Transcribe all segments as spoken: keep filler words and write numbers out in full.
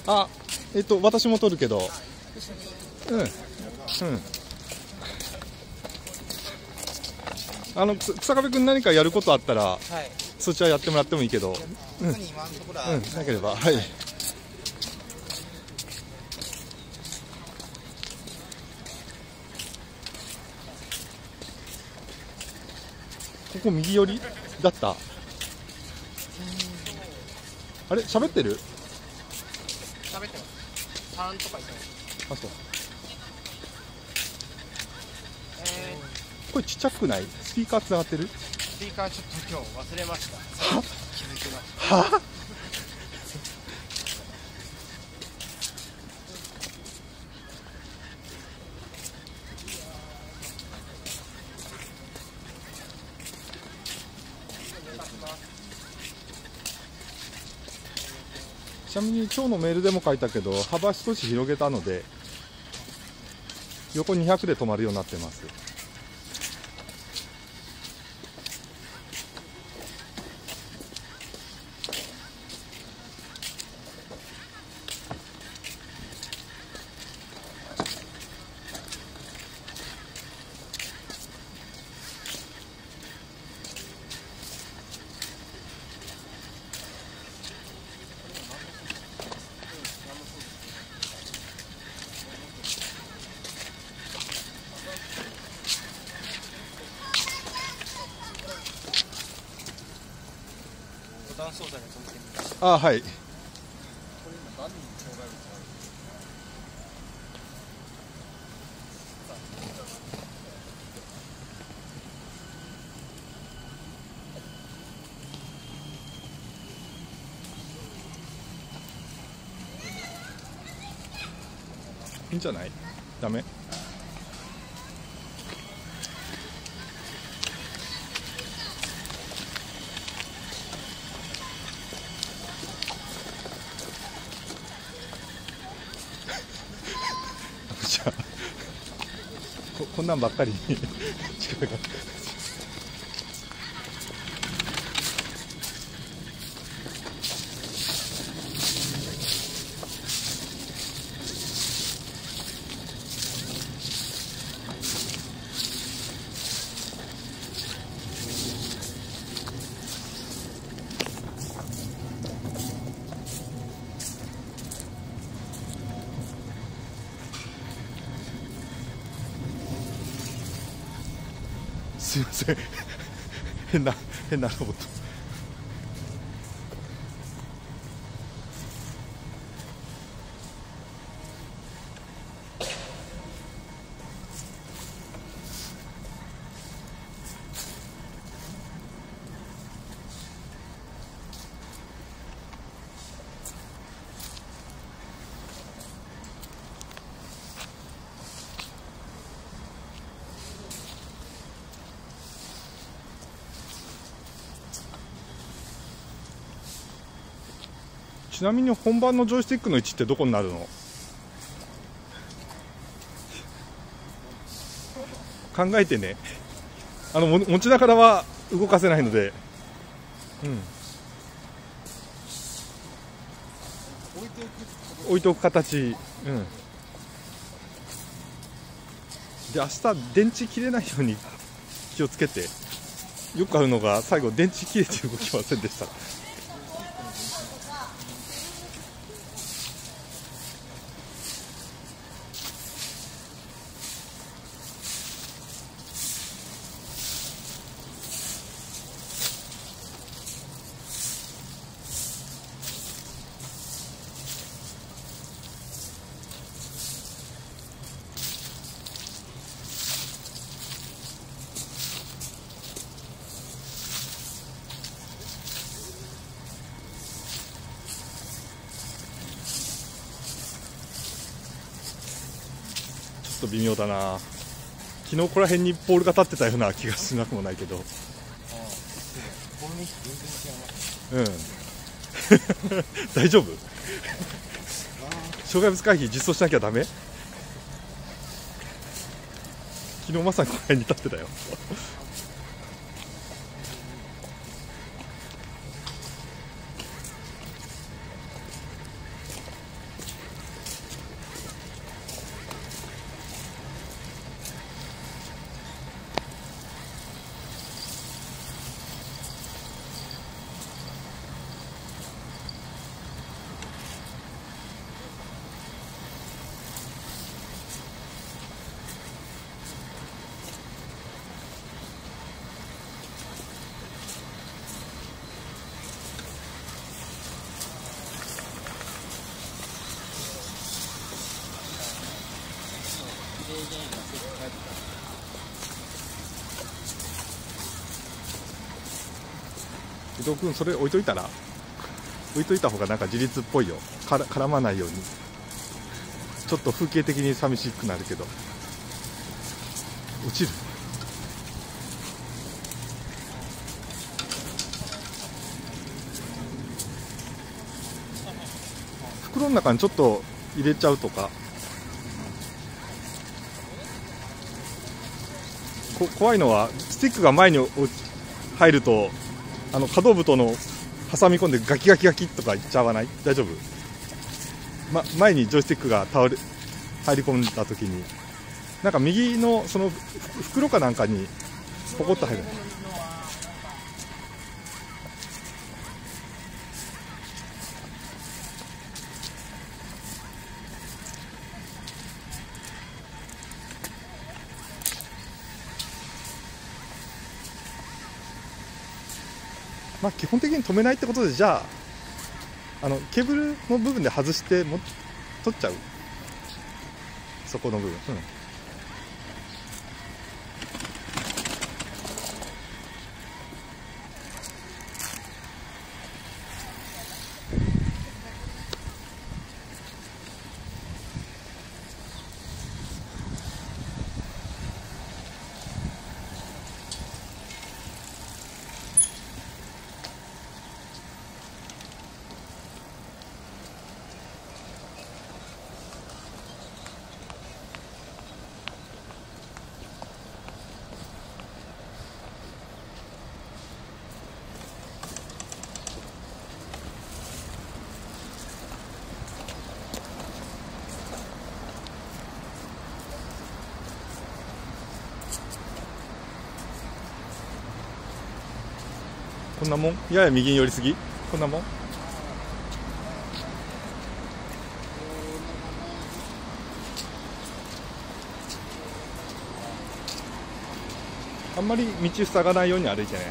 あ、えっと私も撮るけど、うんうん。あの草壁君何かやることあったら、はい、そちらやってもらってもいいけど、うん、うん、なければ、はい。ここ右寄りだった。あれ喋ってる？ 喋ってます。さんとか言ってます。あ、そう。 えー、声ちっちゃくない？スピーカーつながってる？ スピーカーちょっと今日忘れました。 は？ 気づきました。 は？ちなみに今日のメールでも書いたけど、幅少し広げたので横にひゃくで止まるようになってます。あ、はい。いいんじゃない？ダメ？じゃあ こ, こんなんばっかりに力が。すいません変な変なロボット。ちなみに本番のジョイスティックの位置ってどこになるの？考えてね。あの持ちながらは動かせないので、うん、置いておく形、うん、で明日電池切れないように気をつけて。よくあるのが最後電池切れて動きませんでした。ちょっと微妙だな。昨日ここら辺にポールが立ってたような気がしなくもないけど。うん大丈夫？障害物回避実装しなきゃダメ？昨日まさにここら辺に立ってたよ伊藤君それ置いといたら置いといた方がなんか自立っぽいよ。から絡まないように。ちょっと風景的に寂しくなるけど落ちる。袋の中にちょっと入れちゃうとか。こ怖いのはスティックが前に入るとあの可動部との挟み込んでガキガキガキとかいっちゃわない？大丈夫？ま、前にジョイスティックが倒れ入り込んだ時になんか右のその袋かなんかにポコッと入る。まあ基本的に止めないってことで、じゃああのケーブルの部分で外しても取っちゃう、そこの部分、うん、こんなもん。やや右に寄りすぎ。こんなもん。あんまり道塞がないように歩いてね。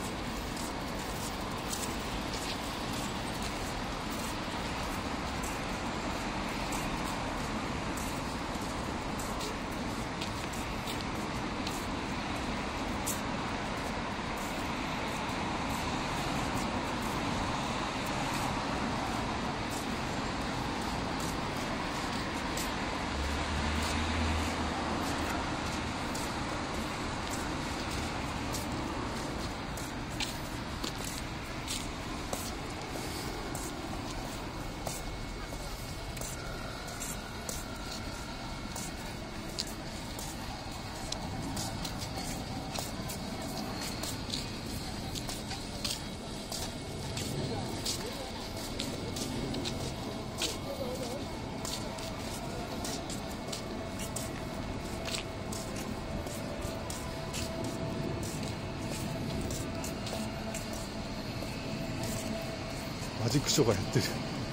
マジックショーがやってる、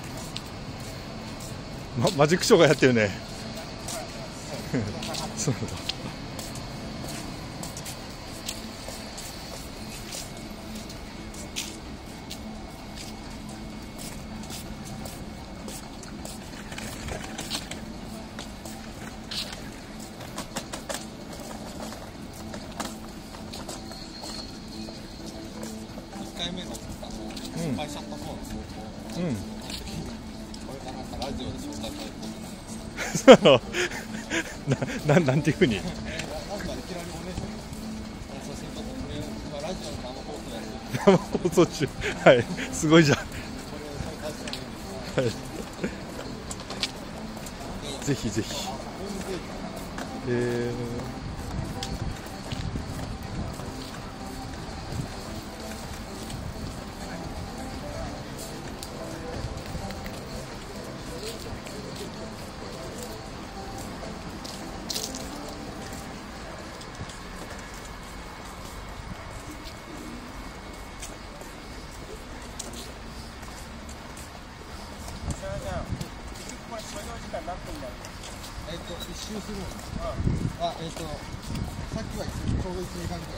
ま、マジックショーがやってるねそうだ。 いっかいめの失敗しちゃった方の方法、 うん、 これがなんかラジオで紹介されてるな, な, なんていうふうになんかいきなりお姉さん写真撮って、これ今ラジオの生放送やってる、 生放送中、はい、すごいじゃん、 これを紹介してもいいんですか？ はい、ぜひぜひ。 ホームページえーこれ所要時間何分だろう？えっと一周するの。うん。あ、えっとさっきはちょうどいちじかんくらい。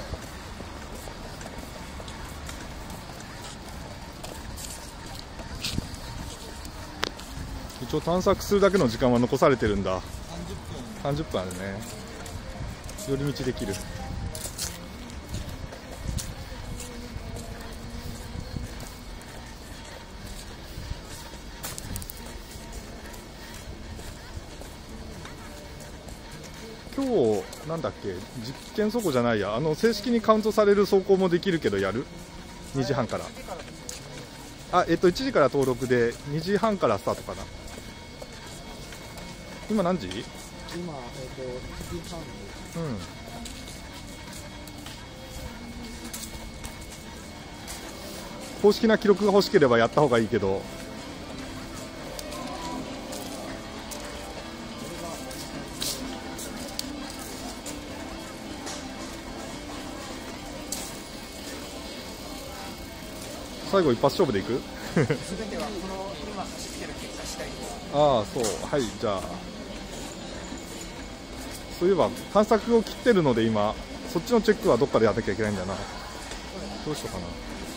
一応探索するだけの時間は残されてるんだ。 さんじゅっぷん。 さんじゅっぷんあるね。寄り道できる。今日なんだっけ、実験走行じゃないや、あの正式にカウントされる走行もできるけどやる？にじはんから。あ、えっといちじから登録でにじはんからスタートかな。今何時？ 今、えっ、と、いちじはんです。 うん。公式な記録が欲しければやった方がいいけど。最後一発勝負でいく？ 全てはこの今走ってる結果次第です。 ああ、そう、はい、じゃあ。そういえば探索を切ってるので今そっちのチェックはどっかでやらなきゃいけないんだな。どうしようかな。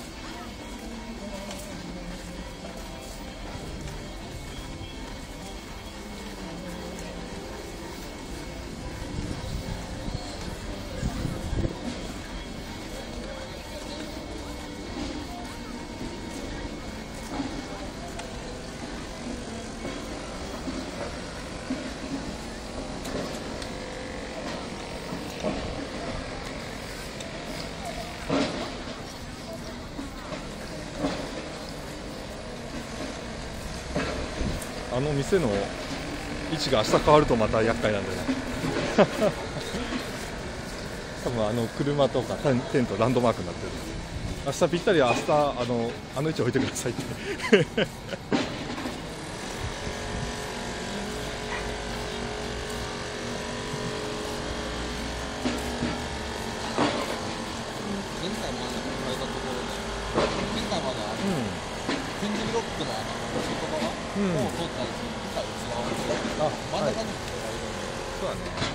あの店の位置が明日変わるとまた厄介なんだよね。多分あの車とかテントランドマークになってる。明日ぴったり明日あのあの位置置いてくださいって。 現在まだ変えたところで、現在まだあの、点字ブロックのあの外側を通ったりする機械内側を通って真ん中に人がいるので、 そうだね。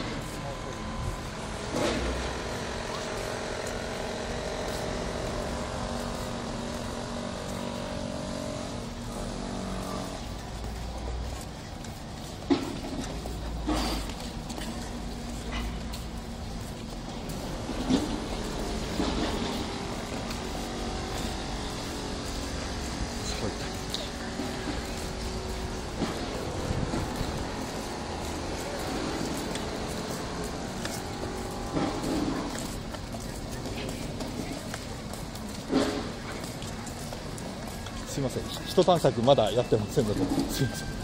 すいません、人探索まだやってませんので、すいません。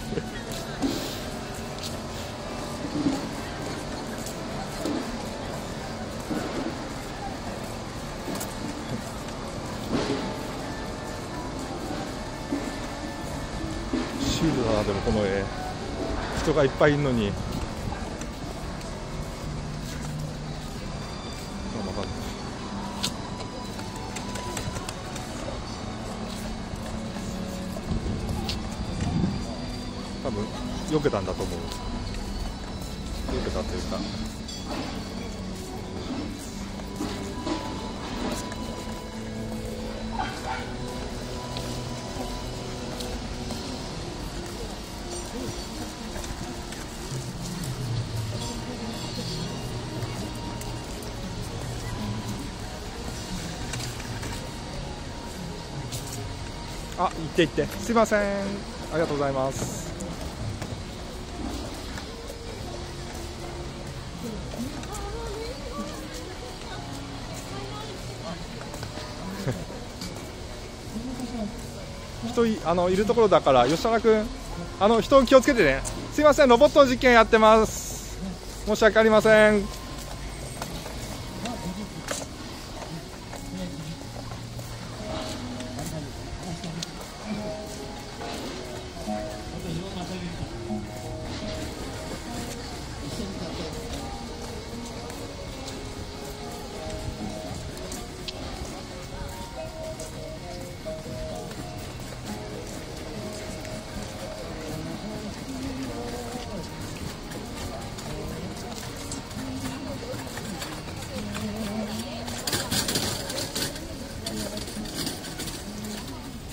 シュールだな、でもこの絵、人がいっぱいいるのに。多分避けたんだと思う。避けたというか。あ、行って行って。すいません。ありがとうございます。人いあのいるところだから吉原君、あの人気をつけてね。すいません、ロボットの実験やってます。申し訳ありません。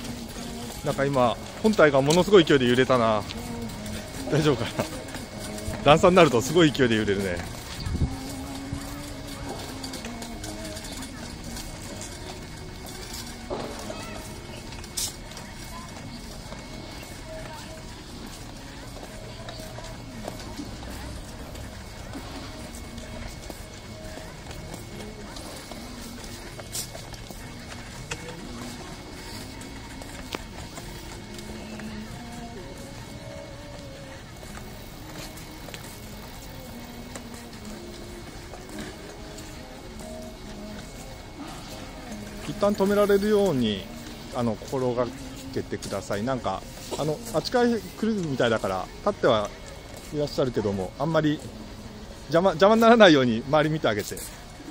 なんか今本体がものすごい勢いで揺れたな。大丈夫かな。 段差になるとすごい勢いで揺れるね。一旦止められるようにあの心がけてください。なんかあのあっちから来るみたいだから立ってはいらっしゃるけども、あんまり邪魔邪魔にならないように周り見てあげて。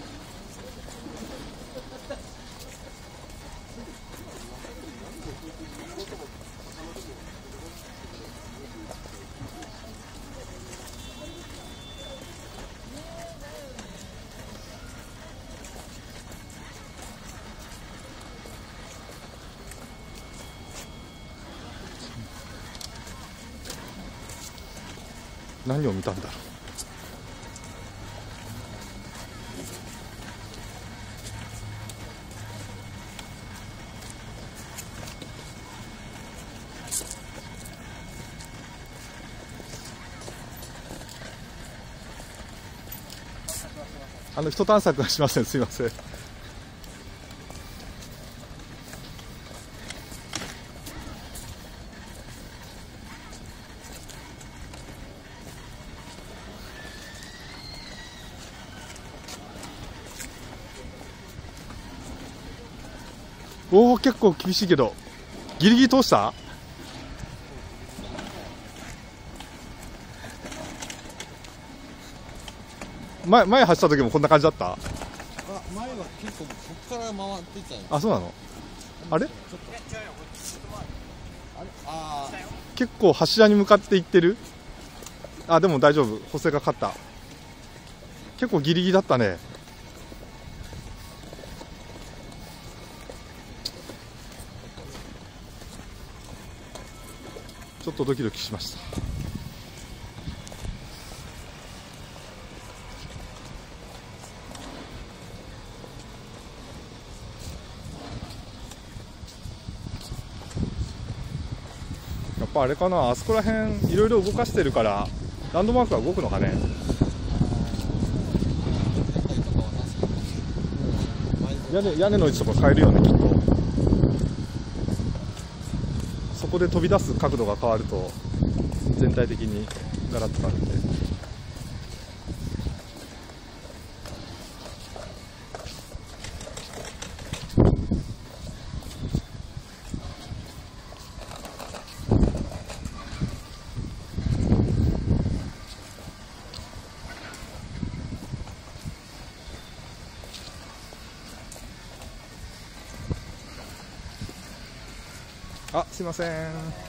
何を見たんだろう。あの人探索はしません。すいません。おお、結構厳しいけどギリギリ通した。前前走った時もこんな感じだった。 あ、前は結構ここから回っていったよ。 あ、そうなの。あれちょっとあれあ結構柱に向かっていってる。あ、でも大丈夫、補正がかった。結構ギリギリだったね。ちょっとドキドキしました。やっぱあれかな、あそこら辺いろいろ動かしてるからランドマークが動くのかね。屋根、屋根の位置とか変えるよね、きっと。そこで飛び出す角度が変わると全体的にガラッと変わるんで。あ、すいません。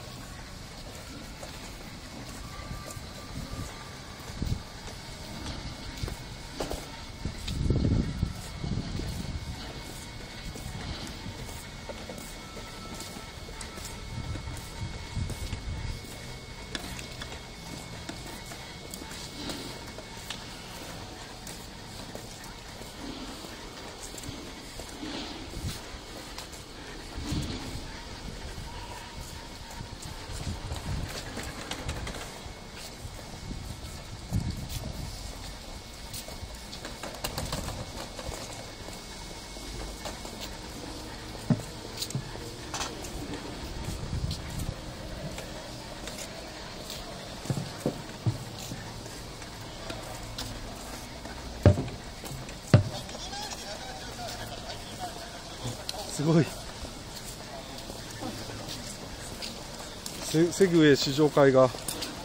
すごい。セ, セグウェイ試乗会が、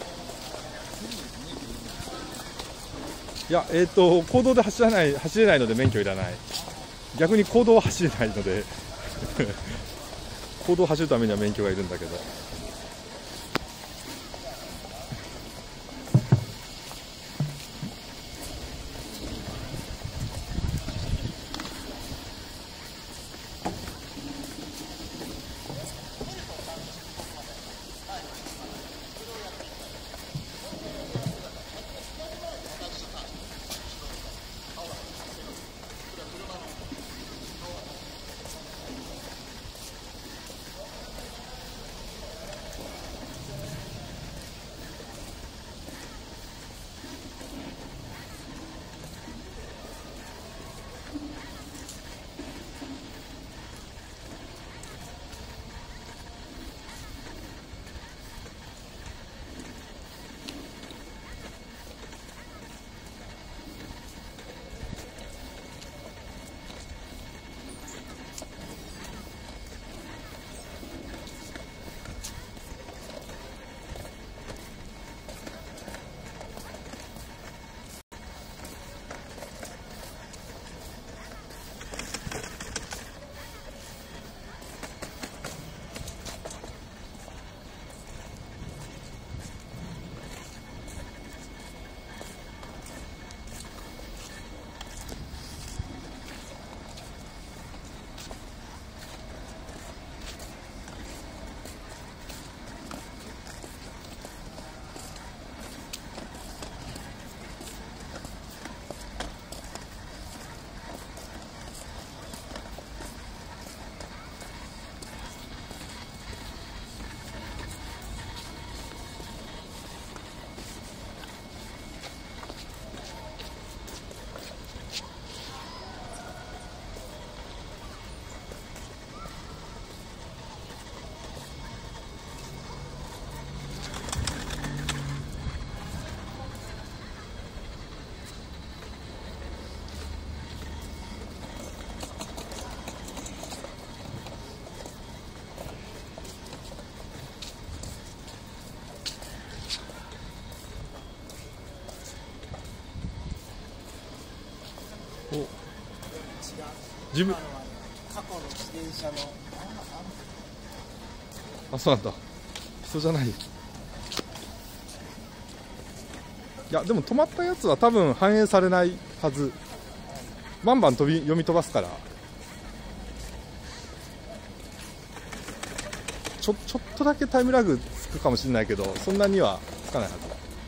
いや、えっ、ー、と公道で走らない走れないので免許いらない。逆に公道は走れないので公道を走るためには免許がいるんだけど。 自分過去の自転車のあ、そうなんだ。人じゃない。いやでも止まったやつは多分反映されないはず。バンバン飛び読み飛ばすから、ちょちょっとだけタイムラグつくかもしれないけど、そんなにはつかないはず。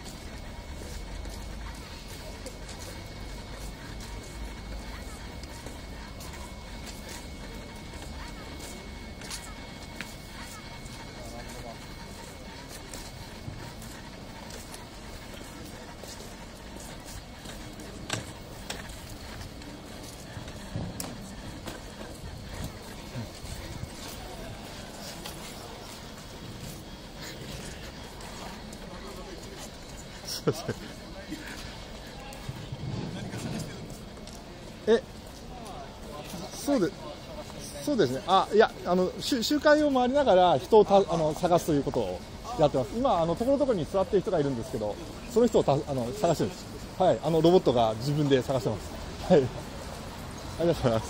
え、そうで、そうですね。あ、いや、あの集集会を回りながら人をたあの探すということをやってます。今あのところどころに座っている人がいるんですけど、その人をたあの探してるんです。はい、あのロボットが自分で探してます。はい、ありがとうございます。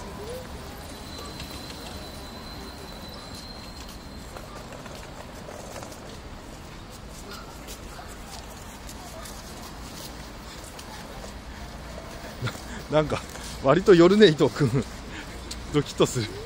なんか割と夜ね伊藤君ドキッとする。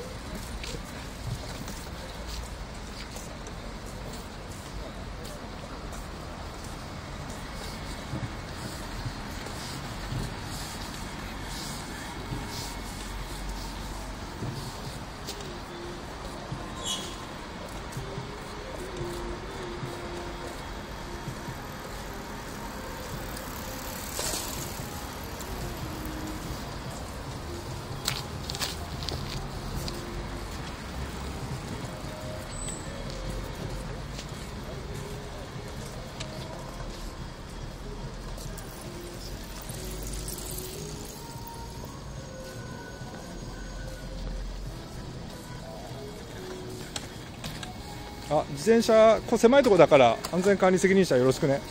あ、自転車こう狭いところだから安全管理責任者よろしくね。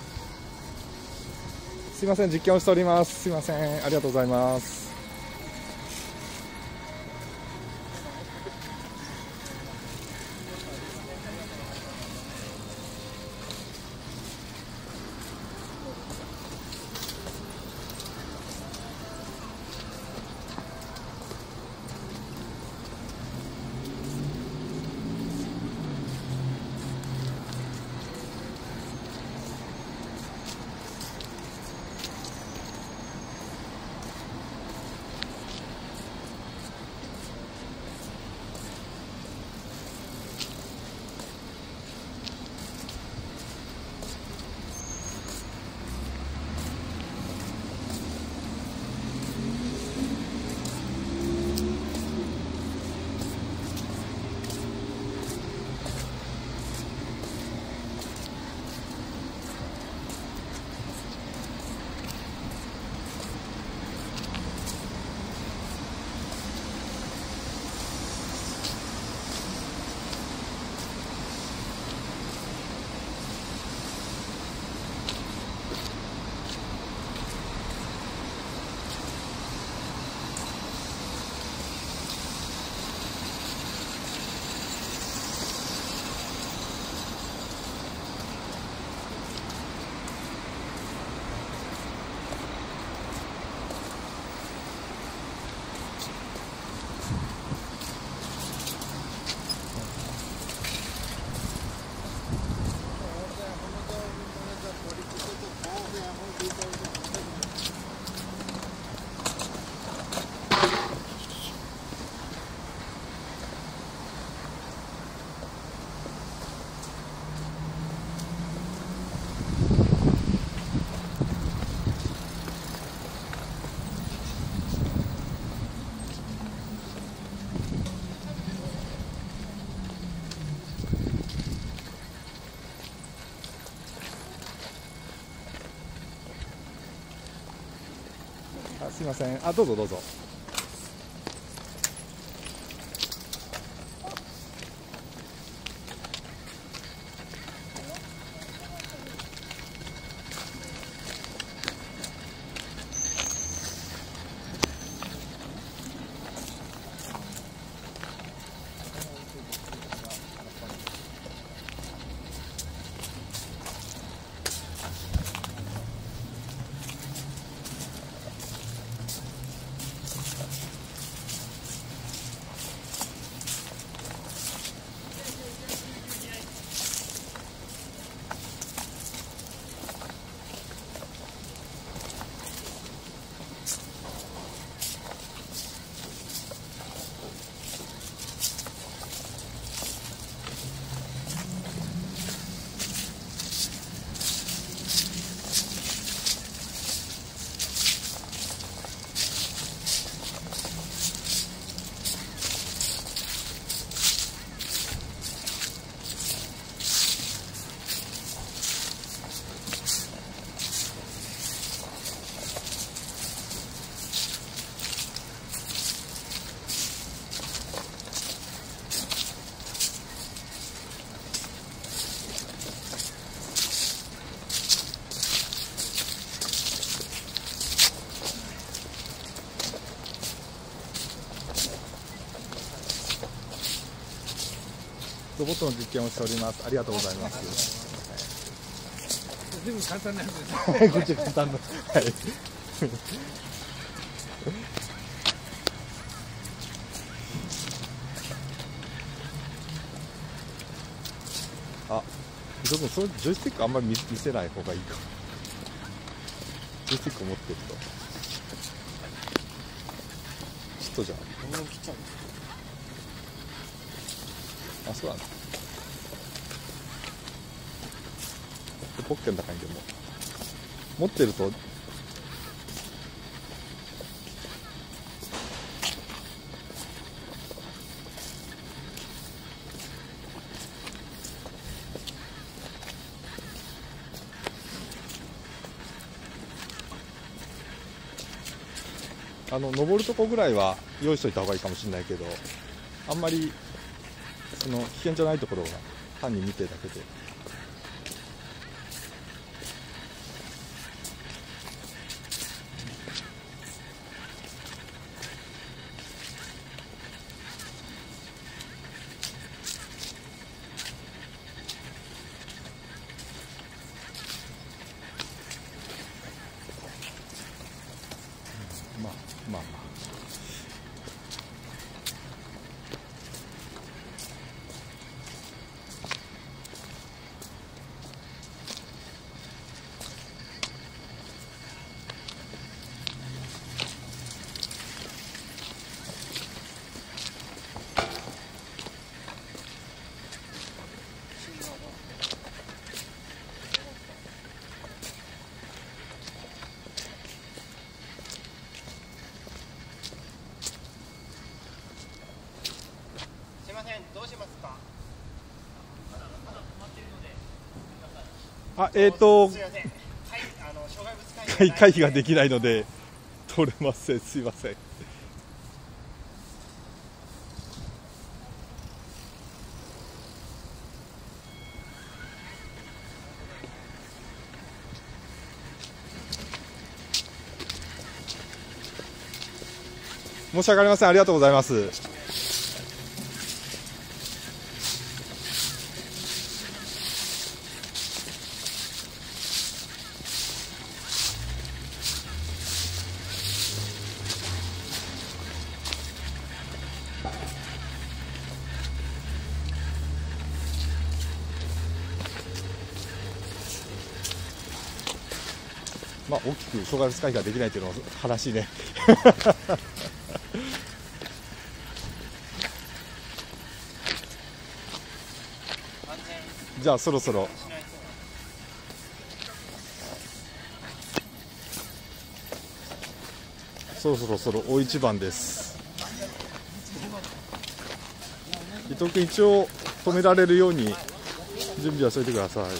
すいません、実験をしております。すいません、ありがとうございます。あ、すいません。あ、どうぞどうぞ。 ロボットの実験をしております。ありがとうございます。 全部簡単なやつです。 はい、こっち簡単な。はい。あ、伊藤君、そのジョイスティックあんまり見せない方がいいか。ジョイスティックを持ってると。ちょっとじゃあ。あ、そうだな。ポッケの中にでも持ってるとあの登るとこぐらいは用意しといた方がいいかもしれないけど、あんまりその危険じゃないところは単に見てるだけで。まあまあまあどうしますか。 あ、えっ、ー、とすみません。はい、あの障害物会会議ができないので取れません。すいません。申し訳ありません。ありがとうございます。まあ大きく障害物回避ができないというのは悲しいね。じゃあそろそろそろそろそろ大一番です。伊藤君、一応止められるように準備はしておいてください。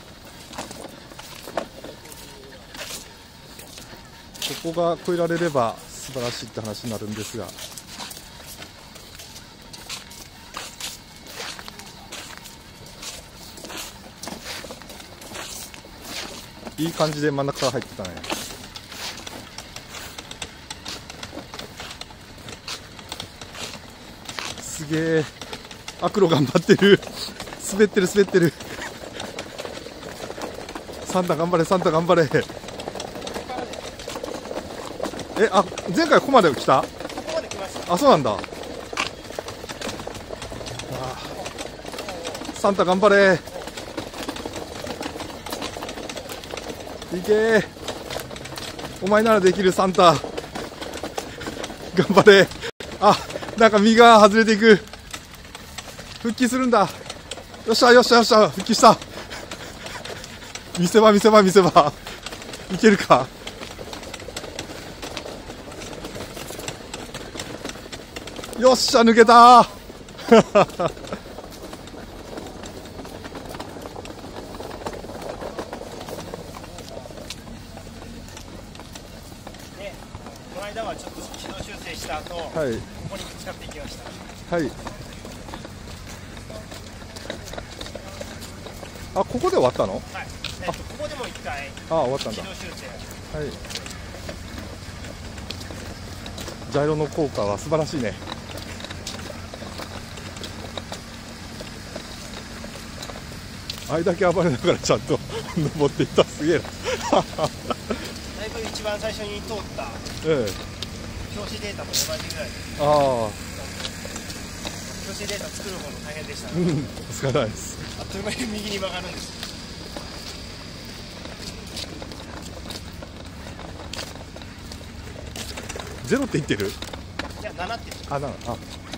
ここが越えられれば素晴らしいって話になるんですが、いい感じで真ん中から入ってたね。すげえ、アクロ頑張ってる。滑ってる滑ってる。サンタ頑張れ、サンタ頑張れ。え、あ、前回ここまで来た？ ここまで来ました。 あ、そうなんだ。あ、サンタ頑張れ。いけー。お前ならできる、サンタ。頑張れ。あ、なんか身が外れていく。復帰するんだ。よっしゃよっしゃよっしゃ、復帰した。見せ場見せ場見せ場。いけるか。よっしゃ、抜けたー。 で、この間はちょっと軌道修正した後、はい、ここにぶつかっていきました。 はい。あ、ここで終わったの？はい。 えっと、ここでも一回。 あ、終わったんだ。 軌道修正。 はい。ジャイロの効果は素晴らしいね。 あれだけ暴れながらちゃんと登っていった。すげえな。 だいぶ一番最初に通った、 ええ、 表紙データと同じぐらいです。 ああ、 表紙データ作る方も大変でしたね。 うん、助からないです。 あっという間に右に曲がるんです。 ゼロって言ってる？ いや、ななって言ってる。 あ、なあ。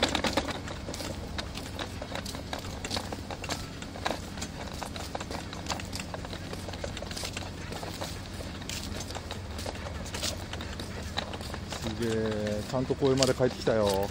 すげえ、ちゃんと公園まで帰ってきたよ。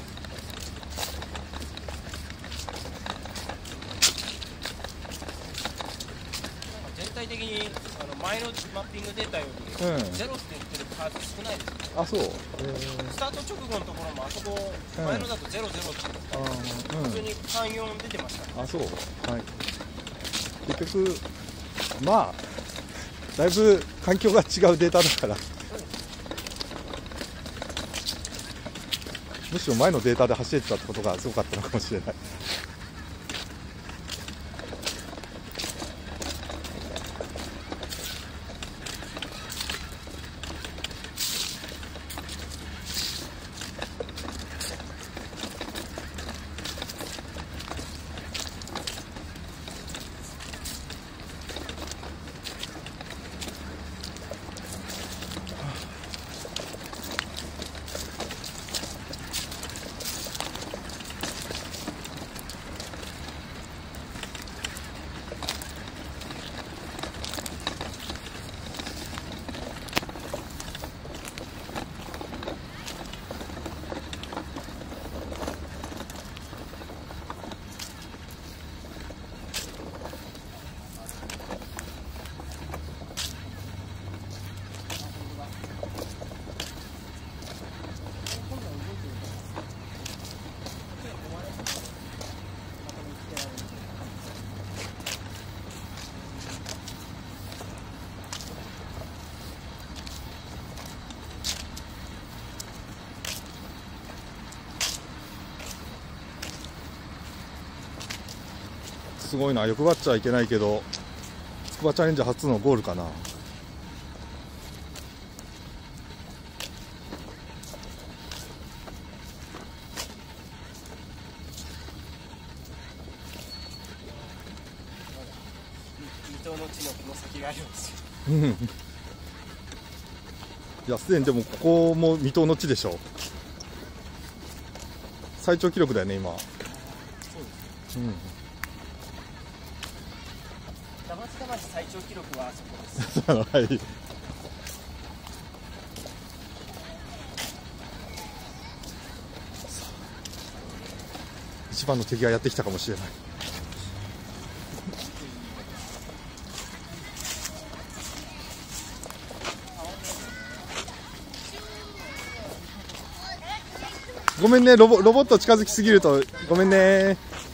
全体的にあの前のマッピングデータより、 うん、 ゼロって言ってるパーツ少ないですね。 あ、そう。えー、 スタート直後のところもあそこ、前のだとゼロゼロって言ってた、 あ、うん、 普通にさん、よん出てましたね。 あ、そう。はい。結局、まあ、だいぶ環境が違うデータだから、むしろ前のデータで走れてたってことがすごかったのかもしれない。すごいな、欲張っちゃいけないけど、筑波チャレンジ初のゴールかな。 水戸の地のこの先がありますよ。 うん。いや、すでにでもここも未踏の地でしょ。最長記録だよね、今。 そうです。 うん。 ダマスダマス最長記録はあそこです。 はい。一番の敵がやってきたかもしれない。ごめんね、ロボ、ロボット近づきすぎるとごめんね。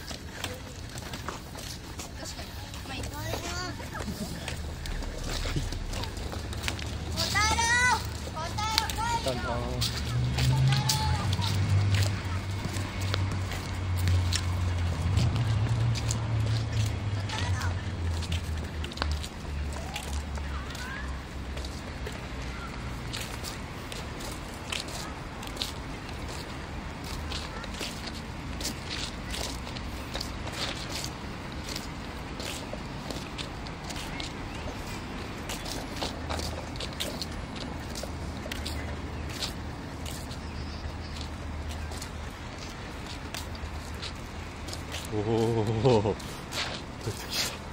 おお、出てきた。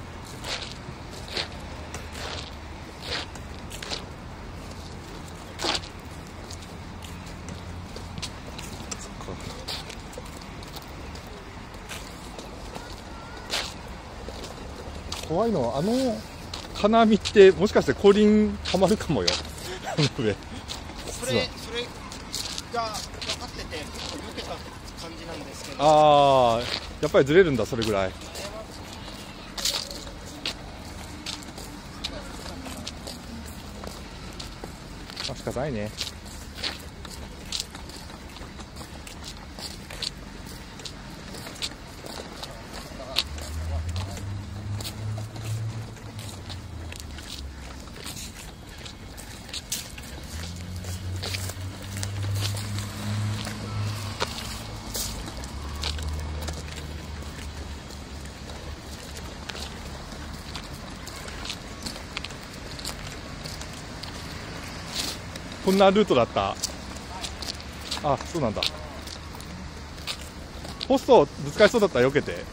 そっか。怖いのはあの金網ってもしかして後輪はまるかもよ。あの上。 それそれが分かってて結構避けた感じなんですけど。 ああ、やっぱりずれるんだ、それぐらい。まあ、仕方ないね。 こんなルートだった。あ、そうなんだ。ポストぶつかりそうだったら避けて。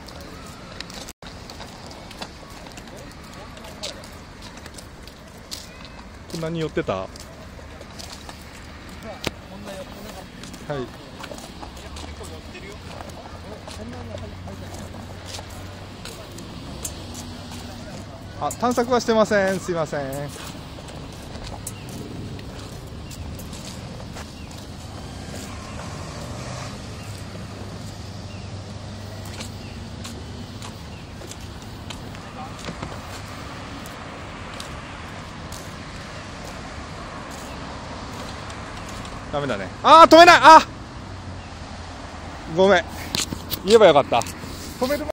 こんなに寄ってた。はい。あ、探索はしてません。すいません。ダメだね。あー、止めない。あ、ごめん。言えばよかった。止める